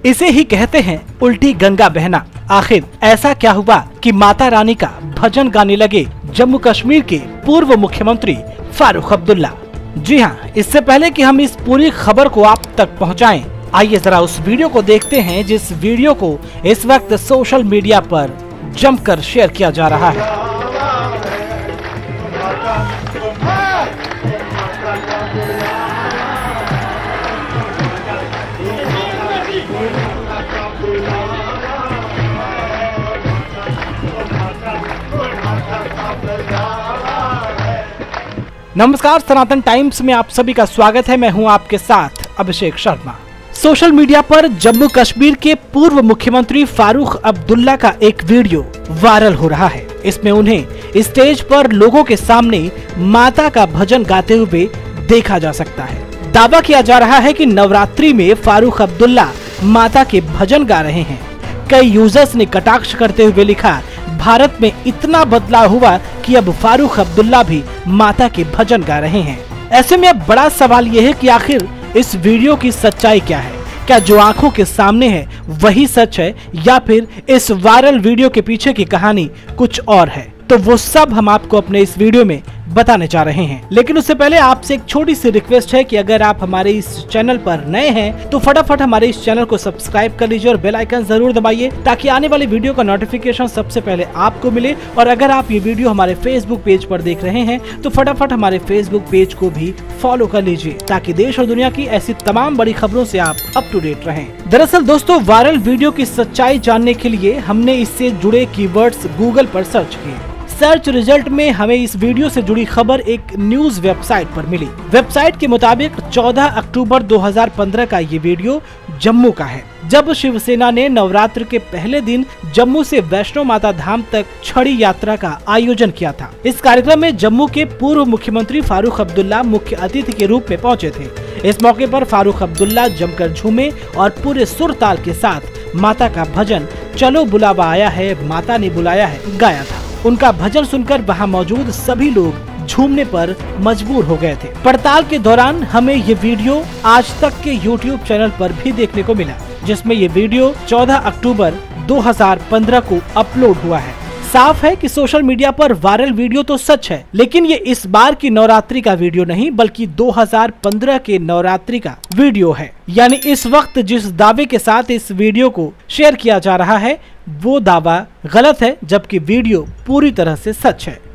इसे ही कहते हैं उल्टी गंगा बहना। आखिर ऐसा क्या हुआ कि माता रानी का भजन गाने लगे जम्मू कश्मीर के पूर्व मुख्यमंत्री फारूक अब्दुल्ला? जी हाँ, इससे पहले कि हम इस पूरी खबर को आप तक पहुँचाएं, आइए जरा उस वीडियो को देखते हैं जिस वीडियो को इस वक्त सोशल मीडिया पर जमकर शेयर किया जा रहा है। नमस्कार, सनातन टाइम्स में आप सभी का स्वागत है। मैं हूं आपके साथ अभिषेक शर्मा। सोशल मीडिया पर जम्मू कश्मीर के पूर्व मुख्यमंत्री फारूक अब्दुल्ला का एक वीडियो वायरल हो रहा है। इसमें उन्हें स्टेज पर लोगों के सामने माता का भजन गाते हुए देखा जा सकता है। दावा किया जा रहा है कि नवरात्रि में फारूक अब्दुल्ला माता के भजन गा रहे हैं। कई यूजर्स ने कटाक्ष करते हुए लिखा, भारत में इतना बदलाव हुआ कि अब फारूक अब्दुल्ला भी माता के भजन गा रहे हैं। ऐसे में अब बड़ा सवाल यह है कि आखिर इस वीडियो की सच्चाई क्या है? क्या जो आंखों के सामने है वही सच है या फिर इस वायरल वीडियो के पीछे की कहानी कुछ और है? तो वो सब हम आपको अपने इस वीडियो में बताने जा रहे हैं। लेकिन उससे पहले आपसे एक छोटी सी रिक्वेस्ट है कि अगर आप हमारे इस चैनल पर नए हैं तो फटाफट हमारे इस चैनल को सब्सक्राइब कर लीजिए और बेल आइकन जरूर दबाइए ताकि आने वाली वीडियो का नोटिफिकेशन सबसे पहले आपको मिले। और अगर आप ये वीडियो हमारे फेसबुक पेज पर देख रहे हैं तो फटाफट हमारे फेसबुक पेज को भी फॉलो कर लीजिए ताकि देश और दुनिया की ऐसी तमाम बड़ी खबरों से आप अप टू डेट रहें। दरअसल दोस्तों, वायरल वीडियो की सच्चाई जानने के लिए हमने इससे जुड़े कीवर्ड्स गूगल पर सर्च किए। सर्च रिजल्ट में हमें इस वीडियो से जुड़ी खबर एक न्यूज वेबसाइट पर मिली। वेबसाइट के मुताबिक 14 अक्टूबर 2015 का ये वीडियो जम्मू का है, जब शिवसेना ने नवरात्र के पहले दिन जम्मू से वैष्णो माता धाम तक छड़ी यात्रा का आयोजन किया था। इस कार्यक्रम में जम्मू के पूर्व मुख्यमंत्री फारूक अब्दुल्ला मुख्य अतिथि के रूप में पहुंचे थे। इस मौके पर फारूक अब्दुल्ला जमकर झूमे और पूरे सुर ताल के साथ माता का भजन चलो बुलावा आया है माता ने बुलाया है गाया था। उनका भजन सुनकर वहां मौजूद सभी लोग झूमने पर मजबूर हो गए थे। पड़ताल के दौरान हमें ये वीडियो आज तक के YouTube चैनल पर भी देखने को मिला, जिसमें ये वीडियो 14 अक्टूबर 2015 को अपलोड हुआ है। साफ है कि सोशल मीडिया पर वायरल वीडियो तो सच है, लेकिन ये इस बार की नवरात्रि का वीडियो नहीं बल्कि 2015 के नवरात्रि का वीडियो है। यानी इस वक्त जिस दावे के साथ इस वीडियो को शेयर किया जा रहा है वो दावा गलत है, जबकि वीडियो पूरी तरह से सच है।